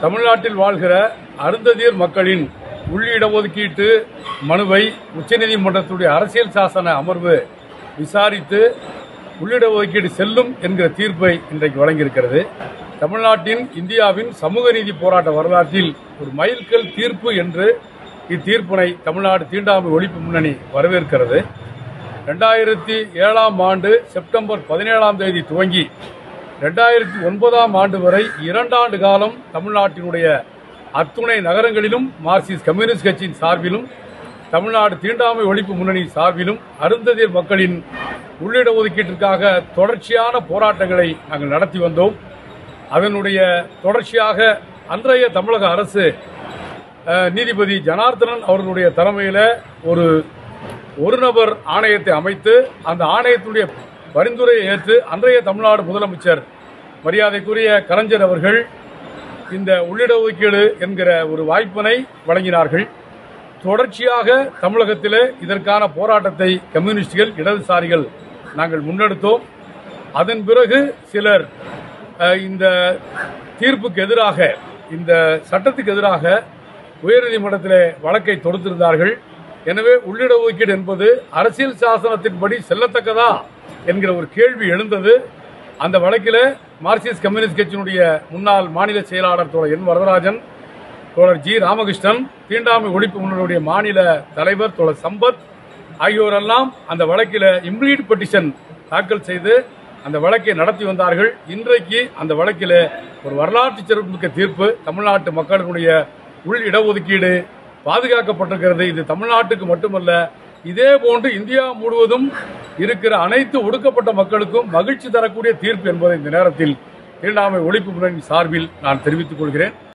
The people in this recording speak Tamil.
தமிழ்நாட்டில் வாழ்கிற அருந்ததியர் மக்களின் உள் இடஒதுக்கீட்டு மனுவை உச்சநீதிமன்றத்துடைய அரசியல் சாசன அமர்வு விசாரித்து உள்ளிடஒதுக்கீடு செல்லும் என்கிற தீர்ப்பை இன்றைக்கு வழங்கியிருக்கிறது. தமிழ்நாட்டின் இந்தியாவின் சமூக நீதி போராட்ட வரலாற்றில் ஒரு மைல்கல் தீர்ப்பு என்று இத்தீர்ப்பினை தமிழ்நாடு தீண்டாமை ஒழிப்பு முன்னணி வரவேற்கிறது. 2007 ஆண்டு செப்டம்பர் 17 துவங்கி 2009 வரை 2 ஆண்டு காலம் தமிழ்நாட்டினுடைய அத்துணை நகரங்களிலும் மார்க்சிஸ்ட் கம்யூனிஸ்ட் கட்சியின் சார்பிலும் தமிழ்நாடு தீண்டாமை ஒழிப்பு முன்னணி சார்பிலும் அருந்ததியர் மக்களின் உள்ளிட ஒதுக்கீட்டிற்காக தொடர்ச்சியான போராட்டங்களை நாங்கள் நடத்தி வந்தோம். அதனுடைய தொடர்ச்சியாக அன்றைய தமிழக அரசு நீதிபதி ஜனார்தனன் அவர்களுடைய தலைமையில் ஒரு நபர் ஆணையத்தை அமைத்து அந்த ஆணையத்துடைய பரிந்துரையை ஏற்று அன்றைய தமிழ்நாடு முதலமைச்சர் மரியாதைக்குரிய கலைஞர் அவர்கள் இந்த உள்ளிட ஒதுக்கீடு என்கிற ஒரு வாய்ப்பினை வழங்கினார்கள். தொடர்ச்சியாக தமிழகத்தில் இதற்கான போராட்டத்தை கம்யூனிஸ்டுகள் இடதுசாரிகள் நாங்கள் முன்னெடுத்தோம். அதன் பிறகு சிலர் இந்த தீர்ப்புக்கு எதிராக இந்த சட்டத்துக்கு எதிராக உயர்நீதிமன்றத்தில் வழக்கை தொடுத்திருந்தார்கள். எனவே உள்ளிட ஒதுக்கீடு என்பது அரசியல் சாசனத்தின்படி செல்லத்தக்கதா என்கிற ஒரு கேள்வி எழுந்தது. அந்த வழக்கில் மார்க்சிஸ்ட் கம்யூனிஸ்ட் கட்சியினுடைய முன்னாள் மாநில செயலாளர் தோழர் என் வரதராஜன், தோழர் ஜி ராமகிருஷ்ணன், தீண்டாமை ஒழிப்பு முன்னணியுடைய மாநில தலைவர் தோழர் சம்பத் ஆகியோரெல்லாம் அந்த வழக்கில் இம்ப்ளீட் பெட்டிஷன் தாக்கல் செய்து அந்த வழக்கை நடத்தி வந்தார்கள். இன்றைக்கு அந்த வழக்கில் ஒரு வரலாற்று சிறப்புமிக்க தீர்ப்பு. தமிழ்நாட்டு மக்களுடைய உள் இடஒதுக்கீடு பாதுகாக்கப்பட்டிருக்கிறது. இது தமிழ்நாட்டுக்கு மட்டுமல்ல, இதே போன்று இந்தியா முழுவதும் இருக்கிற அனைத்து ஒடுக்கப்பட்ட மக்களுக்கும் மகிழ்ச்சி தரக்கூடிய தீர்ப்பு என்பதை இந்த நேரத்தில் தீண்டாமை ஒழிப்பு முன்னணி சார்பில் நான் தெரிவித்துக் கொள்கிறேன்.